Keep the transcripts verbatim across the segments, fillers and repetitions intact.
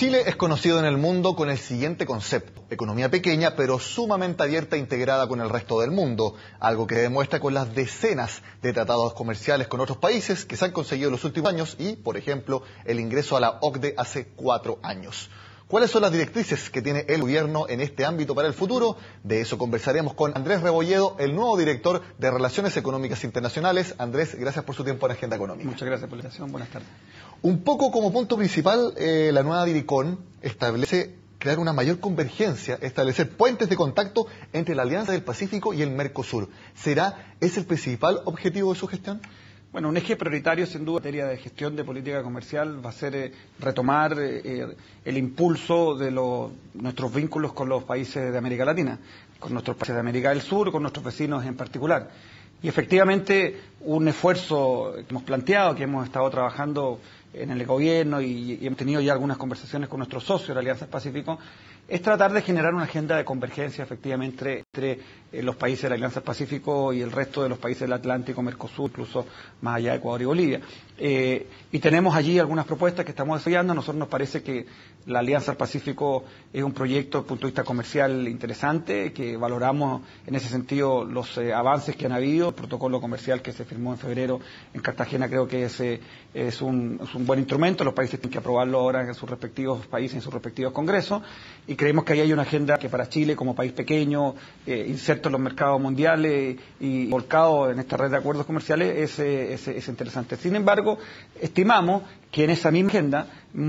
Chile es conocido en el mundo con el siguiente concepto: economía pequeña pero sumamente abierta e integrada con el resto del mundo, algo que demuestra con las decenas de tratados comerciales con otros países que se han conseguido en los últimos años y, por ejemplo, el ingreso a la O C D E hace cuatro años. ¿Cuáles son las directrices que tiene el gobierno en este ámbito para el futuro? De eso conversaremos con Andrés Rebolledo, el nuevo director de Relaciones Económicas Internacionales. Andrés, gracias por su tiempo en Agenda Económica. Muchas gracias por la invitación. Buenas tardes. Un poco como punto principal, eh, la nueva Diricon establece crear una mayor convergencia, establecer puentes de contacto entre la Alianza del Pacífico y el Mercosur. ¿Será ese el principal objetivo de su gestión? Bueno, un eje prioritario, sin duda, en materia de gestión de política comercial va a ser eh, retomar eh, el impulso de los, nuestros vínculos con los países de América Latina, con nuestros países de América del Sur, con nuestros vecinos en particular. Y efectivamente, un esfuerzo que hemos planteado, que hemos estado trabajando en el gobierno y, y hemos tenido ya algunas conversaciones con nuestros socios de la Alianza del Pacífico, es tratar de generar una agenda de convergencia efectivamente entre, entre eh, los países de la Alianza del Pacífico y el resto de los países del Atlántico, Mercosur, incluso más allá de Ecuador y Bolivia. Eh, y tenemos allí algunas propuestas que estamos desarrollando. A nosotros nos parece que la Alianza del Pacífico es un proyecto desde el punto de vista comercial interesante, que valoramos en ese sentido los eh, avances que han habido. El protocolo comercial que se firmó en febrero en Cartagena creo que es, eh, es, un, es un buen instrumento. Los países tienen que aprobarlo ahora en sus respectivos países, en sus respectivos congresos. Y creemos que ahí hay una agenda que para Chile, como país pequeño, eh, inserto en los mercados mundiales y volcado en esta red de acuerdos comerciales, es, es, es interesante. Sin embargo, estimamos que en esa misma agenda,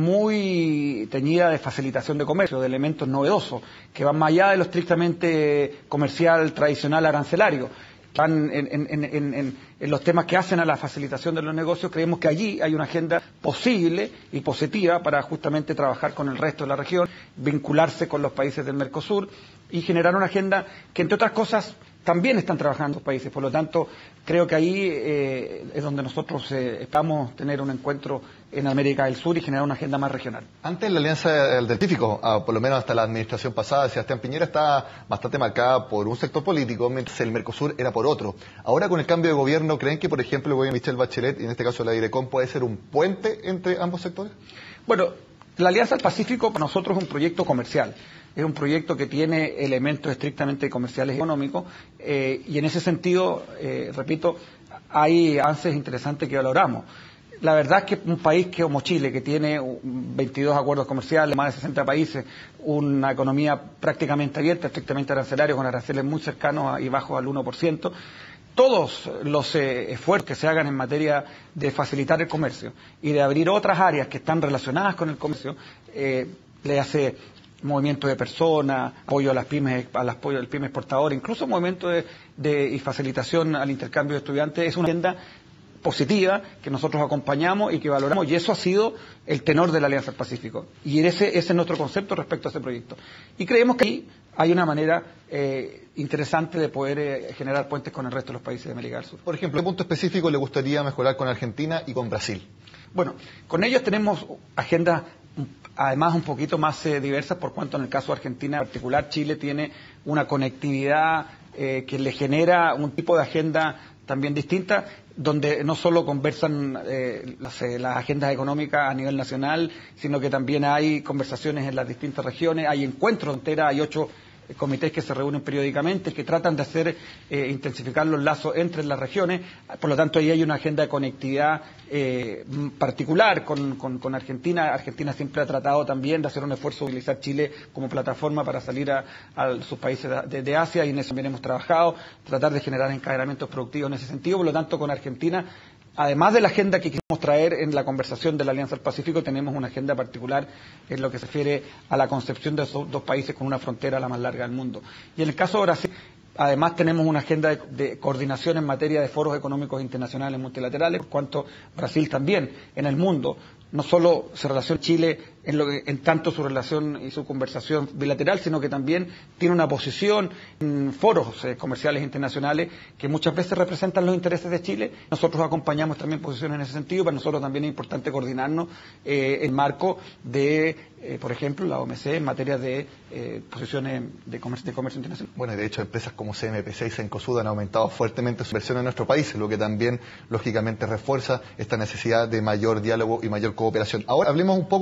muy teñida de facilitación de comercio, de elementos novedosos, que van más allá de lo estrictamente comercial, tradicional, arancelario, van en, en, en, en, en los temas que hacen a la facilitación de los negocios, creemos que allí hay una agenda posible y positiva para justamente trabajar con el resto de la región, vincularse con los países del Mercosur y generar una agenda que, entre otras cosas, también están trabajando los países. Por lo tanto, creo que ahí eh, es donde nosotros eh, esperamos tener un encuentro en América del Sur y generar una agenda más regional. Antes la Alianza del Pacífico, ah, por lo menos hasta la administración pasada de Sebastián Piñera, estaba bastante marcada por un sector político, mientras el Mercosur era por otro. Ahora, con el cambio de gobierno, ¿creen que, por ejemplo, el gobierno de Michelle Bachelet, y en este caso la Diricon, puede ser un puente entre ambos sectores? Bueno, la Alianza del Pacífico para nosotros es un proyecto comercial. Es un proyecto que tiene elementos estrictamente comerciales y económicos eh, y en ese sentido, eh, repito, hay avances interesantes que valoramos. La verdad es que un país que como Chile, que tiene veintidós acuerdos comerciales, más de sesenta países, una economía prácticamente abierta, estrictamente arancelaria, con aranceles muy cercanos y bajos al uno por ciento, todos los eh, esfuerzos que se hagan en materia de facilitar el comercio y de abrir otras áreas que están relacionadas con el comercio, eh, le hace movimiento de personas, apoyo a las pymes, a las apoyo al pyme exportador, incluso movimiento de, de y facilitación al intercambio de estudiantes, es una agenda positiva que nosotros acompañamos y que valoramos, y eso ha sido el tenor de la Alianza del Pacífico. Y ese, ese es nuestro concepto respecto a ese proyecto. Y creemos que ahí hay una manera eh, interesante de poder eh, generar puentes con el resto de los países de América del Sur. Por ejemplo, ¿qué punto específico le gustaría mejorar con Argentina y con Brasil? Bueno, con ellos tenemos agendas además un poquito más eh, diversas, por cuanto en el caso de Argentina en particular, Chile tiene una conectividad eh, que le genera un tipo de agenda también distinta, donde no solo conversan eh, las, eh, las agendas económicas a nivel nacional, sino que también hay conversaciones en las distintas regiones, hay encuentros enteros, hay ocho eh, comités que se reúnen periódicamente, que tratan de hacer eh, intensificar los lazos entre las regiones. Por lo tanto, ahí hay una agenda de conectividad eh, particular con, con, con Argentina. Argentina siempre ha tratado también de hacer un esfuerzo de utilizar Chile como plataforma para salir a, a sus países de, de Asia, y en eso también hemos trabajado, tratar de generar encadenamientos productivos en ese sentido. Por lo tanto, con Argentina, además de la agenda que quisimos traer en la conversación de la Alianza del Pacífico, tenemos una agenda particular en lo que se refiere a la concepción de esos dos países con una frontera la más larga del mundo. Y en el caso de Brasil, además tenemos una agenda de, de coordinación en materia de foros económicos internacionales multilaterales, por cuanto Brasil también en el mundo no solo se relaciona Chile en, lo que, en tanto su relación y su conversación bilateral, sino que también tiene una posición en foros eh, comerciales internacionales que muchas veces representan los intereses de Chile. Nosotros acompañamos también posiciones en ese sentido. Para nosotros también es importante coordinarnos eh, en marco de, eh, por ejemplo, la O M C en materia de eh, posiciones de comercio, de comercio internacional. Bueno, y de hecho empresas como C M P C y Cencosud han aumentado fuertemente su inversión en nuestro país, lo que también lógicamente refuerza esta necesidad de mayor diálogo y mayor cooperación. Ahora hablemos un poco sobre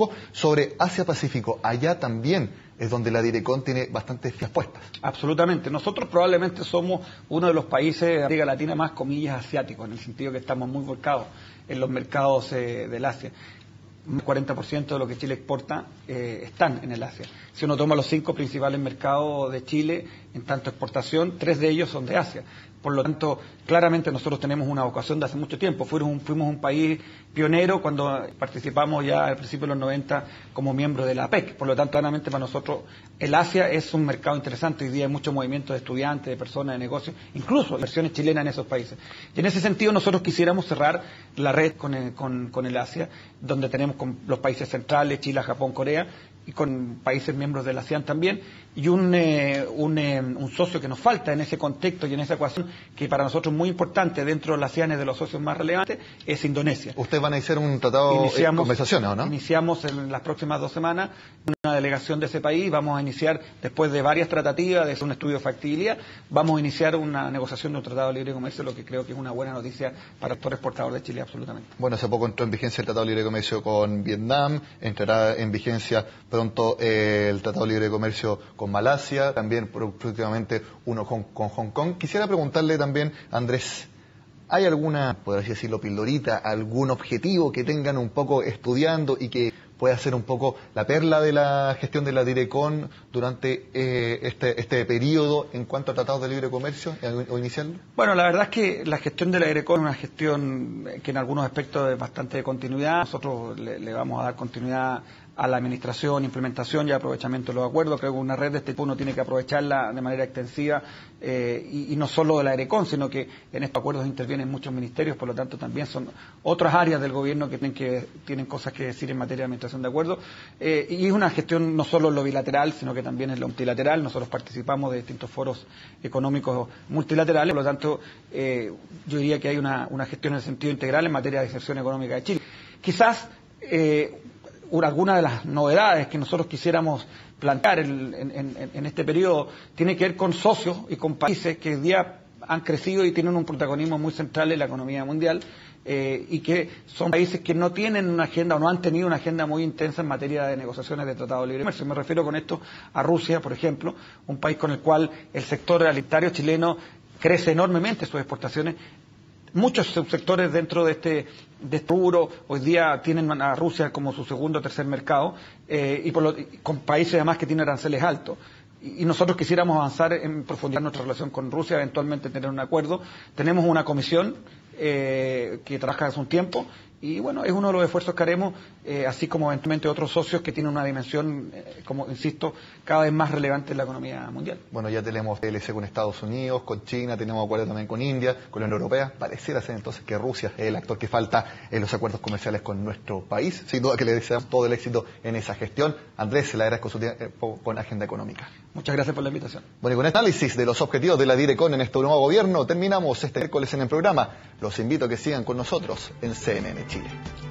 sobre Asia-Pacífico, allá también es donde la Direcon tiene bastantes fichas puestas. Absolutamente. Nosotros probablemente somos uno de los países de América Latina más, comillas, asiáticos, en el sentido que estamos muy volcados en los mercados eh, del Asia. El cuarenta por ciento de lo que Chile exporta eh, están en el Asia. Si uno toma los cinco principales mercados de Chile en tanto exportación, tres de ellos son de Asia. Por lo tanto, claramente nosotros tenemos una vocación de hace mucho tiempo. Fuimos un, fuimos un país pionero cuando participamos ya al principio de los noventa como miembro de la A P E C. Por lo tanto, claramente para nosotros el Asia es un mercado interesante. Hoy día hay mucho movimiento de estudiantes, de personas, de negocios, incluso inversiones chilenas en esos países. Y en ese sentido nosotros quisiéramos cerrar la red con el, con, con el Asia, donde tenemos con los países centrales, Chile, Japón, Corea, y con países miembros de la ASEAN también, y un, eh, un, eh, un socio que nos falta en ese contexto y en esa ecuación, que para nosotros es muy importante dentro de la ASEAN, es de los socios más relevantes, es Indonesia. ¿Ustedes van a iniciar un tratado de conversaciones o no? Iniciamos en las próximas dos semanas una delegación de ese país, vamos a iniciar, después de varias tratativas, de un estudio de factibilidad, vamos a iniciar una negociación de un tratado de libre comercio, lo que creo que es una buena noticia para el sector exportador de Chile, absolutamente. Bueno, hace poco entró en vigencia el tratado de libre comercio con Vietnam, entrará en vigencia pronto eh, el tratado de libre comercio con Malasia, también próximamente uno con, con Hong Kong. Quisiera preguntarle también, Andrés, ¿hay alguna, por así decirlo, pildorita, algún objetivo que tengan un poco estudiando y que pueda ser un poco la perla de la gestión de la Direcon durante eh, este, este periodo en cuanto a tratados de libre comercio o iniciarlo? Bueno, la verdad es que la gestión de la Direcon es una gestión que en algunos aspectos es bastante de continuidad. Nosotros le, le vamos a dar continuidad a la administración, implementación y aprovechamiento de los acuerdos. Creo que una red de este tipo uno tiene que aprovecharla de manera extensiva eh, y, y no solo de la Direcon, sino que en estos acuerdos intervienen muchos ministerios, por lo tanto también son otras áreas del gobierno que tienen, que, tienen cosas que decir en materia de administración de acuerdos. Eh, y es una gestión no solo en lo bilateral, sino que también en lo multilateral. Nosotros participamos de distintos foros económicos multilaterales, por lo tanto eh, yo diría que hay una, una gestión en el sentido integral en materia de inserción económica de Chile. Quizás eh, alguna de las novedades que nosotros quisiéramos plantear en, en, en este periodo tiene que ver con socios y con países que hoy día han crecido y tienen un protagonismo muy central en la economía mundial eh, y que son países que no tienen una agenda o no han tenido una agenda muy intensa en materia de negociaciones de tratado de libre comercio. Me refiero con esto a Rusia, por ejemplo, un país con el cual el sector alimentario chileno crece enormemente sus exportaciones. Muchos subsectores dentro de este, de este rubro hoy día tienen a Rusia como su segundo o tercer mercado eh, y por lo, con países además que tienen aranceles altos. Y, y nosotros quisiéramos avanzar en profundizar nuestra relación con Rusia, eventualmente tener un acuerdo. Tenemos una comisión eh, que trabaja hace un tiempo y bueno, es uno de los esfuerzos que haremos, eh, así como eventualmente otros socios que tienen una dimensión, eh, como insisto, cada vez más relevante en la economía mundial. Bueno, ya tenemos L C con Estados Unidos, con China, tenemos acuerdos también con India, con la Unión Europea. Pareciera ser entonces que Rusia es el actor que falta en los acuerdos comerciales con nuestro país. Sin duda que le deseamos todo el éxito en esa gestión. Andrés, le agradezco su tiempo con Agenda Económica. Muchas gracias por la invitación. Bueno, y con este análisis de los objetivos de la Direcon en este nuevo gobierno, terminamos este miércoles en el programa. Los invito a que sigan con nosotros en C N N Chile.